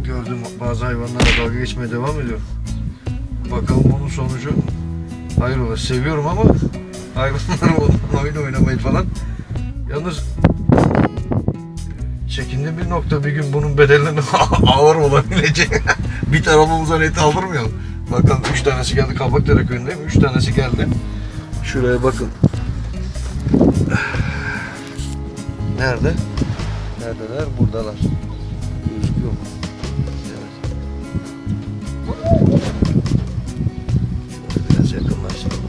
gördüğüm bazı hayvanlarla dalga geçmeye devam ediyorum. Bakalım onun sonucu hayrola. Seviyorum ama hayvanlarla oyun oynamayı falan. Yalnız çekindiğim bir nokta, bir gün bunun bedelinin ağır olabileceği. Bir tarafımıza net aldırmayalım. Bakalım 3 tanesi geldi, Kabakdere köyündeyim. 3 tanesi geldi. Şuraya bakın. Nerede? Neredeler? Buradalar. Gözüküyor mu? Evet. Şöyle biraz yakınlaştıralım.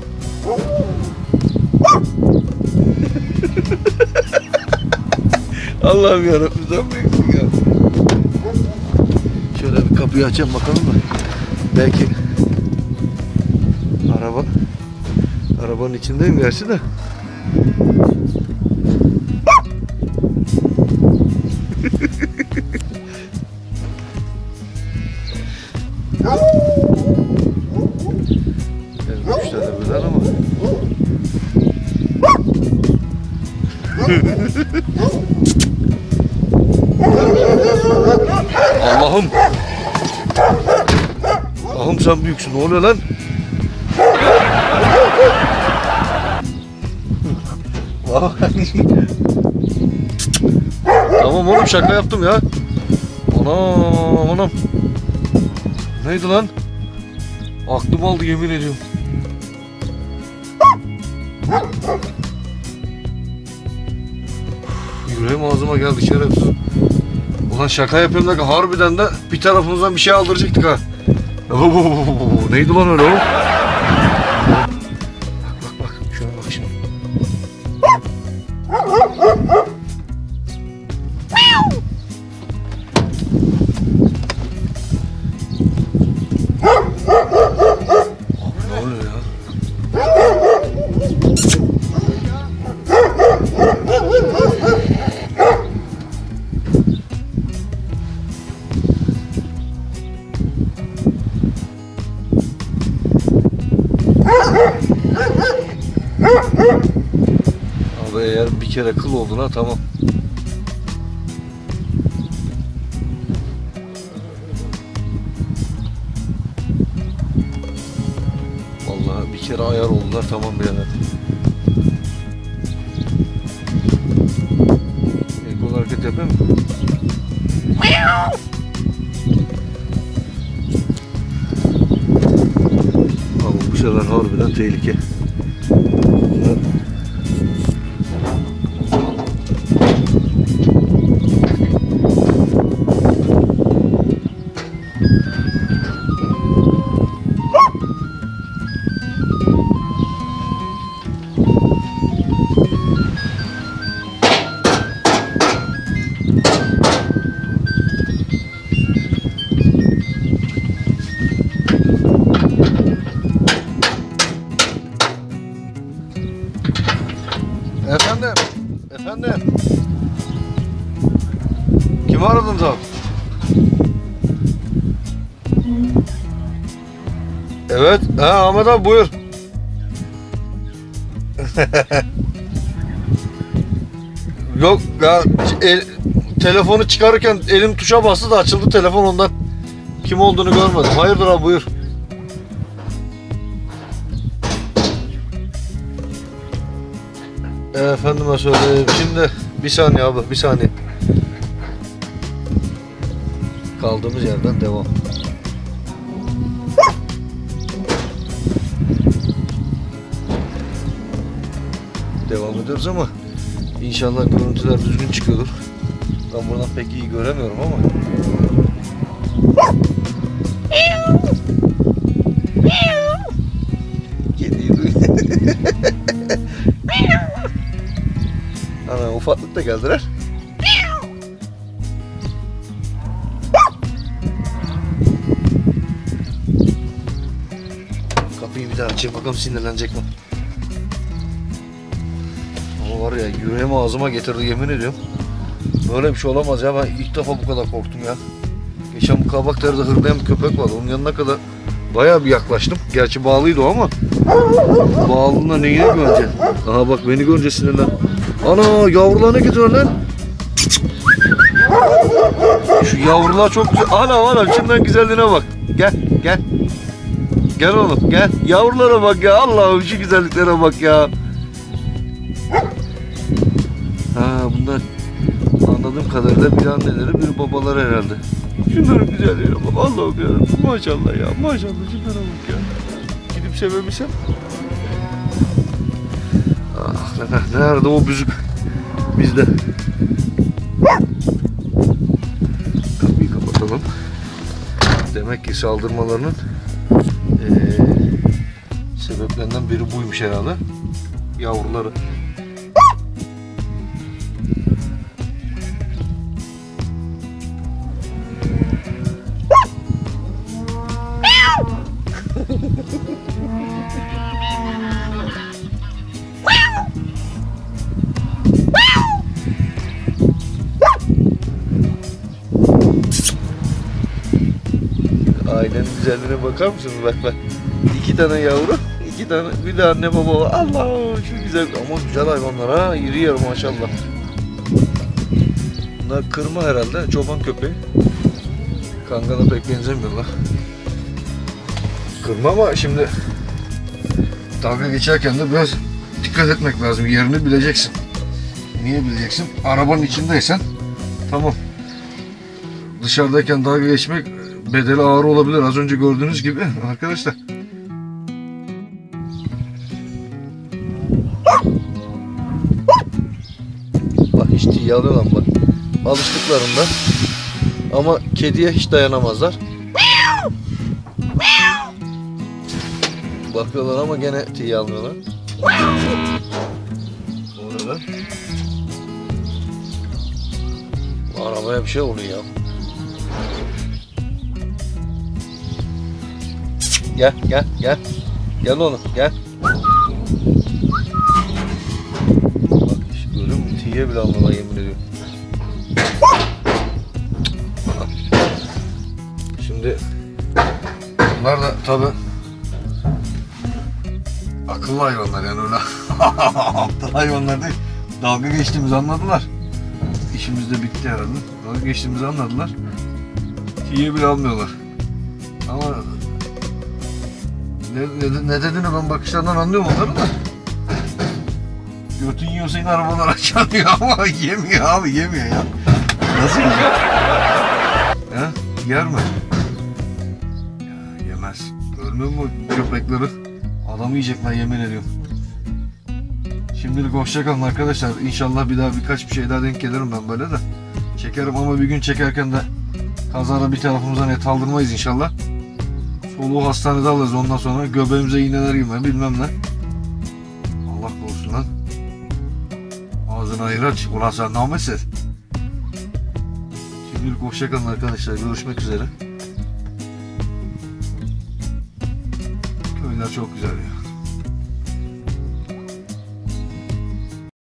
Allah'ım yarabbim, sen büyüksün ya. Şöyle bir kapıyı açalım bakalım da. Belki arabanın içindeyim gerçi de. Üç tane birden ama. Allah'ım. Allah'ım sen büyüksün. Ne oluyor lan? Tamam oğlum, şaka yaptım ya. Anam. Neydi lan? Aklım aldı yemin ediyorum. Yüreğim ağzıma geldi şerefsiz. Ulan şaka yapıyorum da harbiden de bir tarafımızdan bir şey aldıracaktık ha. Neydi lan öyle oğlum? Bak şuna bak şimdi. Ne oluyor ya? Abi eğer bir kere kıl olduğuna tamam. Vallahi bir kere ayar oldular tamam birader. El kol hareket yapayım mı? Abi bu sefer harbiden tehlike. Efendim. Kimi aradınız abi? Evet. Ahmet abi buyur. Yok ya, telefonu çıkarırken elim tuşa bastı da açıldı telefon, ondan kim olduğunu görmedim. Hayırdır abi buyur. Efendime söyleyeyim. Şimdi bir saniye abi, bir saniye. Kaldığımız yerden devam. Devam ediyoruz ama inşallah görüntüler düzgün çıkıyordur. Ben buradan pek iyi göremiyorum ama. Kediyi duydum. Ana ufaklık da geldiler. Kapıyı bir daha açayım bakalım sinirlenecek mi? Ama var ya, yüreğimi ağzıma getirdi yemin ediyorum. Böyle bir şey olamaz ya, ben ilk defa bu kadar korktum ya. Geçen bu Kabakdere'de hırlayan bir köpek vardı, onun yanına kadar bayağı bir yaklaştım. Gerçi bağlıydı o ama bağlılığına neyine güveneceksin? Aha bak, beni görünce sinirlen. Ana yavrularına gidiyor lan. Şu yavrular çok güzel. Ana şundan güzelliğine bak. Gel gel. Gel oğlum gel. Yavrulara bak ya. Allah'ım şu güzelliklere bak ya. Ha bunlar anladığım kadarıyla bir anneleri bir babaları herhalde. Şunların güzelliğine bak. Allah'ım ya. Maşallah ya. Maşallah şunlara bak ya. Gidip sevebilsem. Ah, nerede o büzük? Bizde. Kapıyı kapatalım. Demek ki saldırmalarının sebeplerinden biri buymuş herhalde. Yavruları. Ailenin güzelliğine bakar mısınız? Bak. 2 tane yavru, 2 tane bir de anne baba var. Allah şu güzel ama güzel hayvanlar ha. İri yarı maşallah. Bunlar kırma herhalde. Çoban köpeği. Kangana pek benzemiyorlar. Kırma ama şimdi dalga geçerken de biraz dikkat etmek lazım. Yerini bileceksin. Niye bileceksin? Arabanın içindeysen tamam. Dışarıdayken dalga geçmek bedeli ağır olabilir. Az önce gördüğünüz gibi arkadaşlar. Bak hiç tiye alıyorlar bak. Alıştıklarında. Ama kediye hiç dayanamazlar. Bakıyorlar ama gene tiye almıyorlar. Orada. Arabaya bir şey oluyor ya. Gel. Gel oğlum gel. Bak hiç görüyor musun? Tiye bile almıyorlar yemin ediyorum. Şimdi bunlar da tabi akıllı hayvanlar yani öyle aptal hayvanlar değil. Dalga geçtiğimizi anladılar. İşimiz de bitti herhalde. Dalga geçtiğimizi anladılar. Tiye bile almıyorlar. Ama ne dediğini ben bakışlarından anlıyorum onları da. Götün yiyorsa yine arabalar açanıyor ama yemiyor abi yemiyor ya. Nasıl yiyecek? He? Yer mi? Ya, yemez. Görmüyor musun köpekleri? Adamı yiyecekler yemin ediyorum. Şimdilik hoşçakalın arkadaşlar. İnşallah bir daha birkaç bir şey daha denk gelirim ben böyle de. Çekerim ama bir gün çekerken de kazara bir tarafımızdan et aldırmayız inşallah. Soluğu hastanede alırız ondan sonra göbeğimize iğneler girme bilmem ne. Allah korusun lan. Ağzını ayır aç. Ulan sen nametsiz. Şimdilik hoşçakalın arkadaşlar. Görüşmek üzere. Köyler çok güzel ya.